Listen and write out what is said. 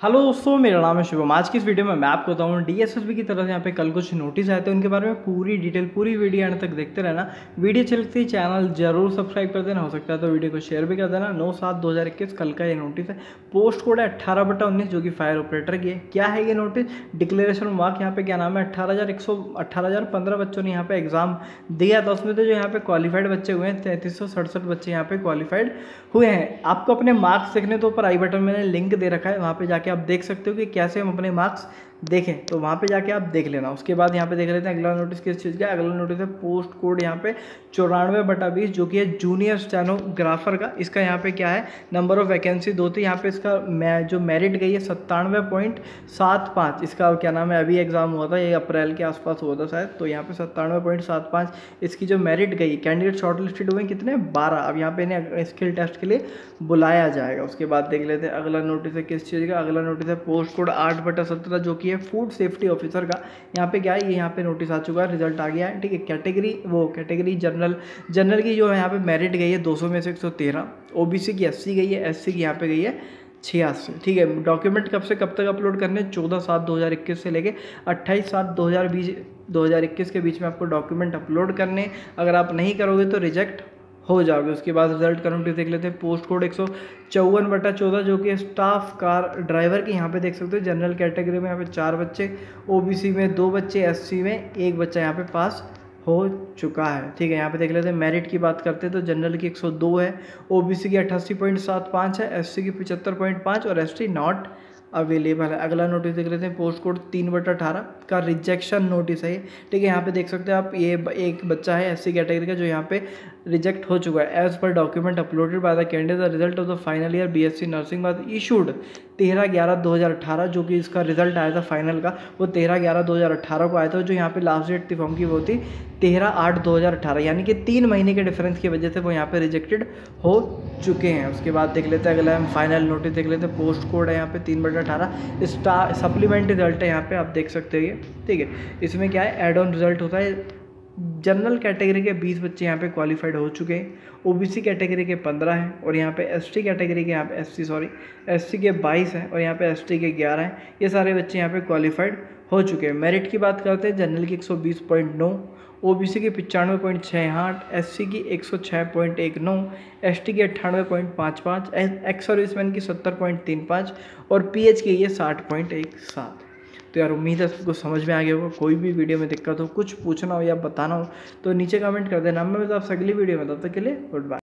Hello दोस्तों, मेरा नाम है शुभम। आज की इस वीडियो में मैं आपको बताऊँ डीएसएसबी की तरफ से यहाँ पे कल कुछ नोटिस आए थे, उनके बारे में पूरी डिटेल पूरी वीडियो अंत तक देखते रहना। वीडियो चलती ही चैनल जरूर सब्सक्राइब कर देना, हो सकता है तो वीडियो को शेयर भी कर देना। 9/7/2021 कल का ये नोटिस है। पोस्ट कोड है 18/19 जो कि फायर ऑपरेटर की है। क्या है ये नोटिस? डिक्लेरेशन मार्क यहाँ पे क्या नाम है 18,015 बच्चों ने यहाँ पे एग्जाम दिया था। उसमें तो जो यहाँ पे क्वालिफाइड बच्चे हुए हैं 3367 बच्चे यहाँ पे क्वालिफाइड हुए हैं। आपको अपने मार्क्स देखने तो ऊपर आई बटन मैंने लिंक दे रखा है, वहाँ पे जाके आप देख सकते हो कि कैसे हम अपने मार्क्स देखें, तो वहाँ पे जाके आप देख लेना। उसके बाद यहाँ पे देख लेते हैं अगला नोटिस किस चीज़ का। अगला नोटिस है पोस्ट कोड यहाँ पे 94/20 जो कि है जूनियर स्टेनोग्राफर का। इसका यहाँ पे क्या है, नंबर ऑफ वैकेंसी 2 थी। यहाँ पे इसका जो मेरिट गई है 97.75। इसका क्या नाम है, अभी एग्जाम हुआ था, ये अप्रैल के आसपास हुआ था शायद, तो यहाँ पे 97.75 इसकी जो मेरिट गई। कैंडिडेट शॉर्टलिस्टेड हुए कितने, 12। अब यहाँ पे इन्हें स्किल टेस्ट के लिए बुलाया जाएगा। उसके बाद देख लेते हैं अगला नोटिस है किस चीज़ का। अगला नोटिस है पोस्ट कोड 8/17 जो कि है फूड सेफ्टी ऑफिसर का। यहाँ पे क्या है, ये यहाँ पे नोटिस आ चुका है, रिजल्ट आ गया है, ठीक है। कैटेगरी जनरल की जो है यहाँ पे मेरिट गई है 200 में से 113। ओबीसी की 80 गई है, एससी की यहाँ पे गई है 86, ठीक है। डॉक्यूमेंट कब से कब तक अपलोड करने, 14/7/2021 से लेके 28/7/2021 के बीच में आपको डॉक्यूमेंट अपलोड करने। अगर आप नहीं करोगे तो रिजेक्ट हो जाओगे। उसके बाद रिजल्ट का नोटिस देख लेते हैं। पोस्ट कोड 154/14 जो कि स्टाफ कार ड्राइवर की यहाँ पे देख सकते हो। जनरल कैटेगरी में यहाँ पे 4 बच्चे, ओबीसी में 2 बच्चे, एससी में 1 बच्चा यहाँ पे पास हो चुका है, ठीक है। यहाँ पे देख लेते हैं मेरिट की बात करते हैं तो जनरल की 102 है, ओबीसी की 88.75 है, एससी की 75.5 और एसटी नॉट अवेलेबल है। अगला नोटिस देख लेते हैं पोस्ट कोड 3/18 का रिजेक्शन नोटिस है ये, ठीक है। यहाँ पे देख सकते हैं आप, ये एक बच्चा है एससी कैटेगरी का जो यहाँ पे रिजेक्ट हो चुका है। As per document uploaded by the candidate the result of the final year BSc nursing बाद इशूड 13/11/2018 जो कि इसका रिजल्ट आया था फाइनल का, वो 13/11/2018 को आया था। जो यहाँ पे लास्ट डेट थी फॉर्म की वो थी 13/8/2018, यानी कि 3 महीने के डिफरेंस की वजह से वो यहाँ पे रिजेक्टेड हो चुके हैं। उसके बाद देख लेते हैं अगला हम फाइनल नोटिस देख लेते हैं। पोस्ट कोड है यहाँ पे 3/18 स्टार सप्लीमेंट्री रिजल्ट है, यहाँ पे आप देख सकते हो ये, ठीक है। इसमें क्या है, एड ऑन रिजल्ट होता है। जनरल कैटेगरी के 20 बच्चे यहाँ पे क्वालिफाइड हो चुके हैं, ओबीसी कैटेगरी के 15 हैं और यहाँ पे एसटी कैटेगरी के यहाँ पे एससी के 22 हैं और यहाँ पे एसटी के 11 हैं। ये सारे बच्चे यहाँ पे क्वालिफाइड हो चुके हैं। मेरिट की बात करते हैं, जनरल की 120.9, ओबीसी की 95.68, एससी की 106.19, एसटी की 98.55, एक्स सर्विसमैन की 70.35 और पीएच की ये 60.17। तो यार उम्मीद है सबको समझ में आ गया होगा। कोई भी वीडियो में दिक्कत हो, कुछ पूछना हो या बताना हो तो नीचे कमेंट कर देना। मैं आप अगली वीडियो में, तब तक के लिए गुड बाय।